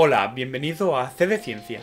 Hola, bienvenido a C de Ciencia.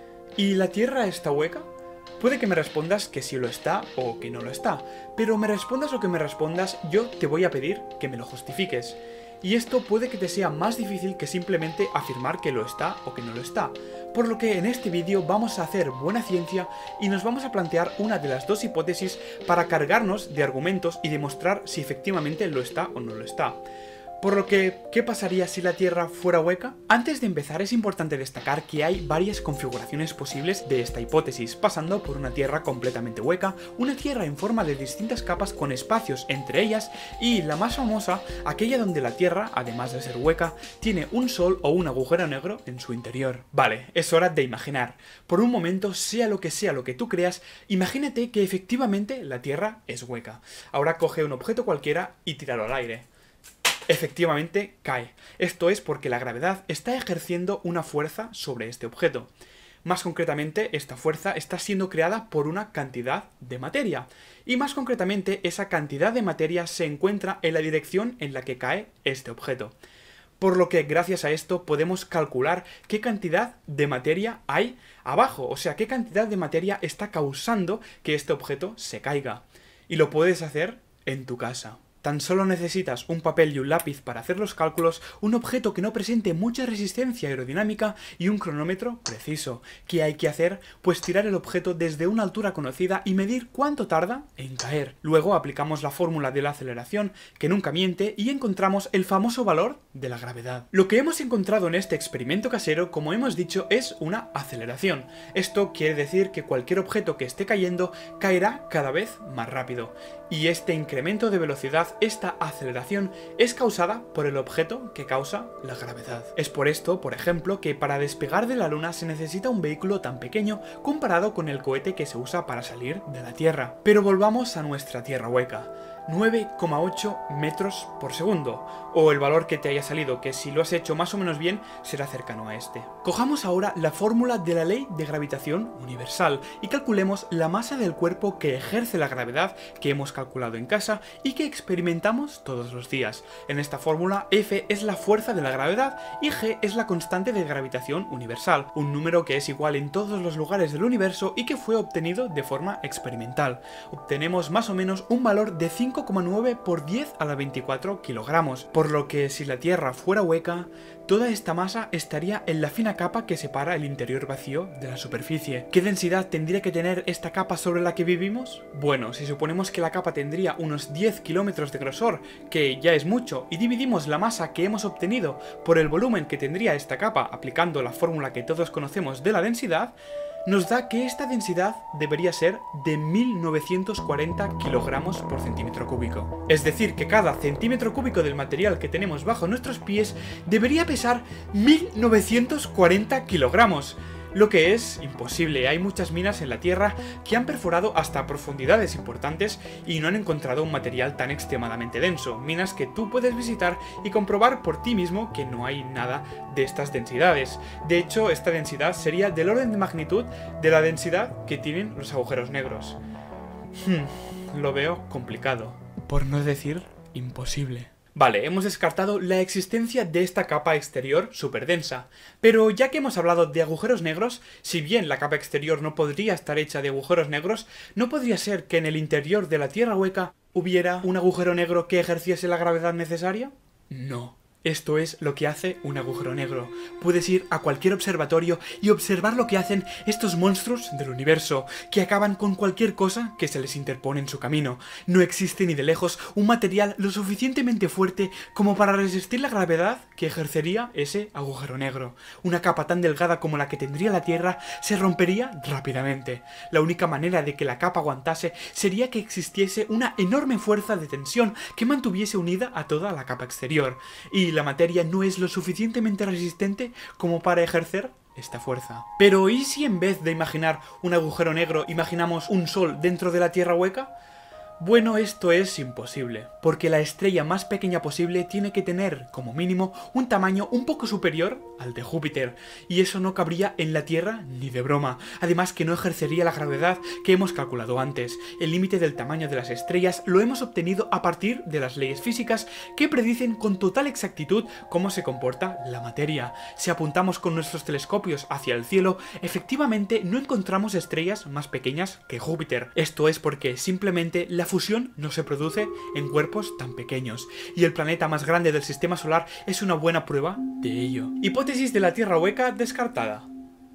¿Y la Tierra está hueca? Puede que me respondas que sí lo está o que no lo está, pero me respondas lo que me respondas, yo te voy a pedir que me lo justifiques. Y esto puede que te sea más difícil que simplemente afirmar que lo está o que no lo está. Por lo que en este vídeo vamos a hacer buena ciencia y nos vamos a plantear una de las dos hipótesis para cargarnos de argumentos y demostrar si efectivamente lo está o no lo está. Por lo que, ¿qué pasaría si la Tierra fuera hueca? Antes de empezar es importante destacar que hay varias configuraciones posibles de esta hipótesis, pasando por una Tierra completamente hueca, una Tierra en forma de distintas capas con espacios entre ellas y la más famosa, aquella donde la Tierra, además de ser hueca, tiene un sol o un agujero negro en su interior. Vale, es hora de imaginar. Por un momento, sea lo que tú creas, imagínate que efectivamente la Tierra es hueca. Ahora coge un objeto cualquiera y tíralo al aire. Efectivamente cae. Esto es porque la gravedad está ejerciendo una fuerza sobre este objeto. Más concretamente, esta fuerza está siendo creada por una cantidad de materia. Y más concretamente, esa cantidad de materia se encuentra en la dirección en la que cae este objeto. Por lo que gracias a esto podemos calcular qué cantidad de materia hay abajo, o sea, qué cantidad de materia está causando que este objeto se caiga. Y lo puedes hacer en tu casa. Tan solo necesitas un papel y un lápiz para hacer los cálculos, un objeto que no presente mucha resistencia aerodinámica y un cronómetro preciso. ¿Qué hay que hacer? Pues tirar el objeto desde una altura conocida y medir cuánto tarda en caer. Luego aplicamos la fórmula de la aceleración, que nunca miente, y encontramos el famoso valor de la gravedad. Lo que hemos encontrado en este experimento casero, como hemos dicho, es una aceleración. Esto quiere decir que cualquier objeto que esté cayendo caerá cada vez más rápido. Y este incremento de velocidad, esta aceleración, es causada por el objeto que causa la gravedad. Es por esto, por ejemplo, que para despegar de la Luna se necesita un vehículo tan pequeño comparado con el cohete que se usa para salir de la Tierra. Pero volvamos a nuestra Tierra hueca. 9,8 metros por segundo, o el valor que te haya salido, que si lo has hecho más o menos bien, será cercano a este. Cojamos ahora la fórmula de la ley de gravitación universal y calculemos la masa del cuerpo que ejerce la gravedad que hemos calculado en casa y que experimentamos todos los días. En esta fórmula, F es la fuerza de la gravedad y G es la constante de gravitación universal, un número que es igual en todos los lugares del universo y que fue obtenido de forma experimental. Obtenemos más o menos un valor de 5,9 por 10 a la 24 kilogramos, por lo que si la Tierra fuera hueca, toda esta masa estaría en la fina capa que separa el interior vacío de la superficie. ¿Qué densidad tendría que tener esta capa sobre la que vivimos? Bueno, si suponemos que la capa tendría unos 10 kilómetros de grosor, que ya es mucho, y dividimos la masa que hemos obtenido por el volumen que tendría esta capa aplicando la fórmula que todos conocemos de la densidad, nos da que esta densidad debería ser de 1940 kilogramos por centímetro cúbico. Es decir, que cada centímetro cúbico del material que tenemos bajo nuestros pies debería pesar 1940 kilogramos. Lo que es imposible. Hay muchas minas en la Tierra que han perforado hasta profundidades importantes y no han encontrado un material tan extremadamente denso. Minas que tú puedes visitar y comprobar por ti mismo que no hay nada de estas densidades. De hecho, esta densidad sería del orden de magnitud de la densidad que tienen los agujeros negros. Lo veo complicado, por no decir imposible. Vale, hemos descartado la existencia de esta capa exterior superdensa, pero ya que hemos hablado de agujeros negros, si bien la capa exterior no podría estar hecha de agujeros negros, ¿no podría ser que en el interior de la Tierra hueca hubiera un agujero negro que ejerciese la gravedad necesaria? No. Esto es lo que hace un agujero negro. Puedes ir a cualquier observatorio y observar lo que hacen estos monstruos del universo, que acaban con cualquier cosa que se les interpone en su camino. No existe ni de lejos un material lo suficientemente fuerte como para resistir la gravedad que ejercería ese agujero negro. Una capa tan delgada como la que tendría la Tierra se rompería rápidamente. La única manera de que la capa aguantase sería que existiese una enorme fuerza de tensión que mantuviese unida a toda la capa exterior. Y la materia no es lo suficientemente resistente como para ejercer esta fuerza. Pero ¿y si en vez de imaginar un agujero negro imaginamos un sol dentro de la Tierra hueca? Bueno, esto es imposible, porque la estrella más pequeña posible tiene que tener, como mínimo, un tamaño un poco superior al de Júpiter, y eso no cabría en la Tierra ni de broma, además que no ejercería la gravedad que hemos calculado antes. El límite del tamaño de las estrellas lo hemos obtenido a partir de las leyes físicas que predicen con total exactitud cómo se comporta la materia. Si apuntamos con nuestros telescopios hacia el cielo, efectivamente no encontramos estrellas más pequeñas que Júpiter. Esto es porque simplemente la fusión no se produce en cuerpos tan pequeños, y el planeta más grande del sistema solar es una buena prueba de ello. Hipótesis de la Tierra hueca descartada.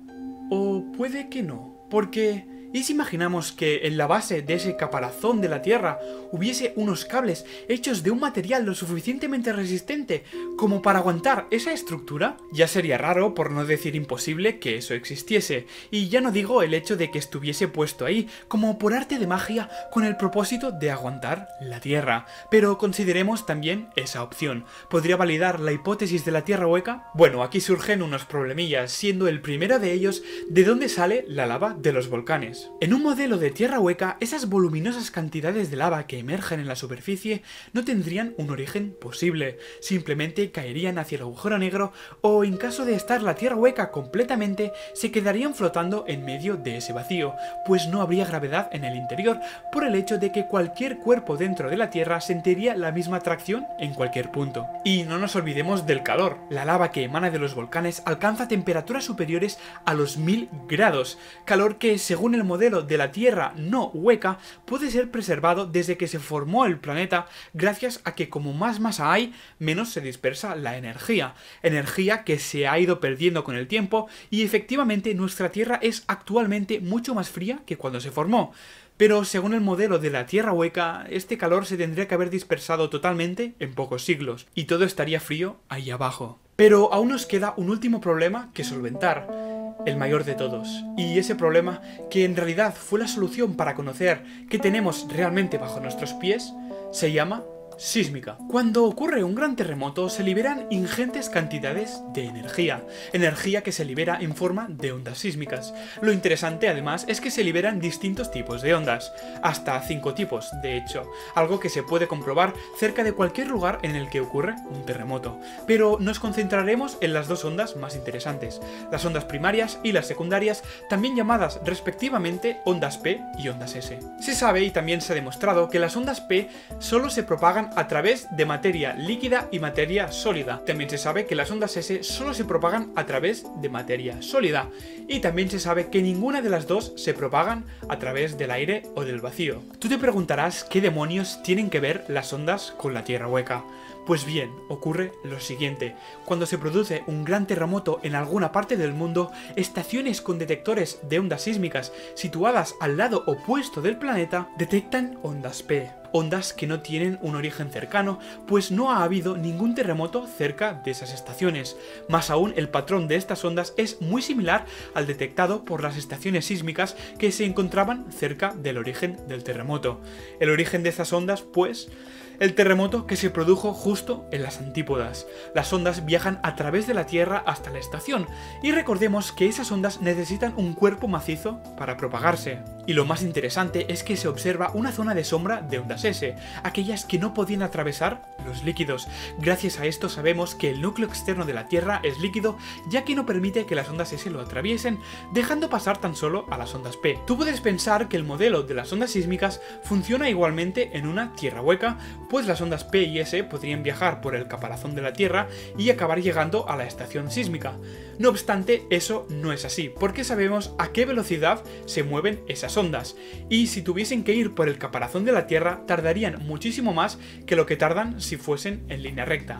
O puede que no, porque ¿y si imaginamos que en la base de ese caparazón de la Tierra hubiese unos cables hechos de un material lo suficientemente resistente como para aguantar esa estructura? Ya sería raro, por no decir imposible, que eso existiese, y ya no digo el hecho de que estuviese puesto ahí como por arte de magia con el propósito de aguantar la Tierra. Pero consideremos también esa opción. ¿Podría validar la hipótesis de la Tierra hueca? Bueno, aquí surgen unos problemillas, siendo el primero de ellos de dónde sale la lava de los volcanes. En un modelo de tierra hueca, esas voluminosas cantidades de lava que emergen en la superficie no tendrían un origen posible, simplemente caerían hacia el agujero negro o, en caso de estar la tierra hueca completamente, se quedarían flotando en medio de ese vacío, pues no habría gravedad en el interior, por el hecho de que cualquier cuerpo dentro de la Tierra sentiría la misma atracción en cualquier punto. Y no nos olvidemos del calor. La lava que emana de los volcanes alcanza temperaturas superiores a los 1000 grados, calor que, según el modelo de la Tierra no hueca, puede ser preservado desde que se formó el planeta gracias a que como más masa hay, menos se dispersa la energía que se ha ido perdiendo con el tiempo, y efectivamente nuestra Tierra es actualmente mucho más fría que cuando se formó. Pero según el modelo de la Tierra hueca, este calor se tendría que haber dispersado totalmente en pocos siglos, y todo estaría frío ahí abajo. Pero aún nos queda un último problema que solventar, el mayor de todos, y ese problema, que en realidad fue la solución para conocer qué tenemos realmente bajo nuestros pies, se llama sísmica. Cuando ocurre un gran terremoto se liberan ingentes cantidades de energía que se libera en forma de ondas sísmicas. Lo interesante además es que se liberan distintos tipos de ondas, hasta 5 tipos de hecho, algo que se puede comprobar cerca de cualquier lugar en el que ocurre un terremoto. Pero nos concentraremos en las dos ondas más interesantes, las ondas primarias y las secundarias, también llamadas respectivamente ondas P y ondas S. Se sabe y también se ha demostrado que las ondas P solo se propagan a través de materia líquida y materia sólida. También se sabe que las ondas S solo se propagan a través de materia sólida. Y también se sabe que ninguna de las dos se propagan a través del aire o del vacío. Tú te preguntarás qué demonios tienen que ver las ondas con la Tierra hueca. Pues bien, ocurre lo siguiente. Cuando se produce un gran terremoto en alguna parte del mundo, estaciones con detectores de ondas sísmicas situadas al lado opuesto del planeta detectan ondas P. Ondas que no tienen un origen cercano, pues no ha habido ningún terremoto cerca de esas estaciones. Más aún, el patrón de estas ondas es muy similar al detectado por las estaciones sísmicas que se encontraban cerca del origen del terremoto. El origen de estas ondas, pues, el terremoto que se produjo justo en las antípodas. Las ondas viajan a través de la Tierra hasta la estación, y recordemos que esas ondas necesitan un cuerpo macizo para propagarse. Y lo más interesante es que se observa una zona de sombra de ondas S, aquellas que no podían atravesar los líquidos. Gracias a esto sabemos que el núcleo externo de la Tierra es líquido, ya que no permite que las ondas S lo atraviesen, dejando pasar tan solo a las ondas P. Tú puedes pensar que el modelo de las ondas sísmicas funciona igualmente en una Tierra hueca, pues las ondas P y S podrían viajar por el caparazón de la Tierra y acabar llegando a la estación sísmica. No obstante, eso no es así, porque sabemos a qué velocidad se mueven esas ondas, y si tuviesen que ir por el caparazón de la Tierra tardarían muchísimo más que lo que tardan si fuesen en línea recta.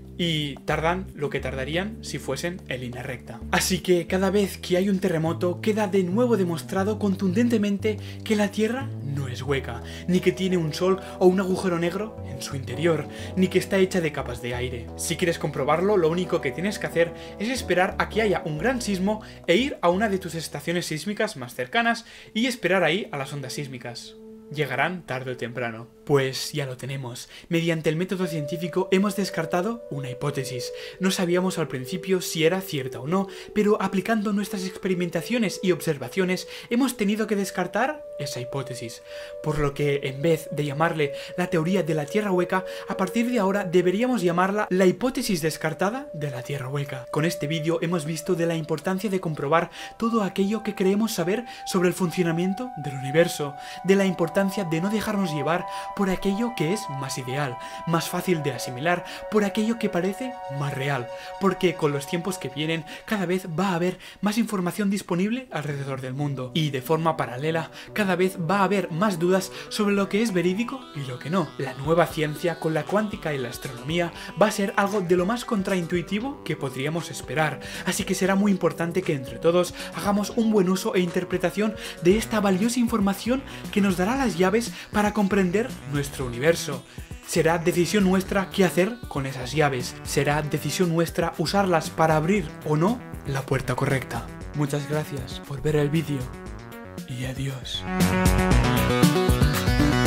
Y tardan lo que tardarían si fuesen en línea recta. Así que cada vez que hay un terremoto queda de nuevo demostrado contundentemente que la Tierra no es hueca, ni que tiene un sol o un agujero negro en su interior, ni que está hecha de capas de aire. Si quieres comprobarlo, lo único que tienes que hacer es esperar a que haya un gran sismo e ir a una de tus estaciones sísmicas más cercanas y esperar ahí a las ondas sísmicas. Llegarán tarde o temprano. Pues ya lo tenemos. Mediante el método científico hemos descartado una hipótesis. No sabíamos al principio si era cierta o no, pero aplicando nuestras experimentaciones y observaciones hemos tenido que descartar esa hipótesis. Por lo que, en vez de llamarle la teoría de la Tierra hueca, a partir de ahora deberíamos llamarla la hipótesis descartada de la Tierra hueca. Con este vídeo hemos visto de la importancia de comprobar todo aquello que creemos saber sobre el funcionamiento del universo, de la importancia de no dejarnos llevar por aquello que es más ideal, más fácil de asimilar, por aquello que parece más real, porque con los tiempos que vienen cada vez va a haber más información disponible alrededor del mundo y de forma paralela cada vez va a haber más dudas sobre lo que es verídico y lo que no. La nueva ciencia con la cuántica y la astronomía va a ser algo de lo más contraintuitivo que podríamos esperar, así que será muy importante que entre todos hagamos un buen uso e interpretación de esta valiosa información que nos dará las llaves para comprender nuestro universo. Será decisión nuestra qué hacer con esas llaves, será decisión nuestra usarlas para abrir o no la puerta correcta. Muchas gracias por ver el vídeo y adiós.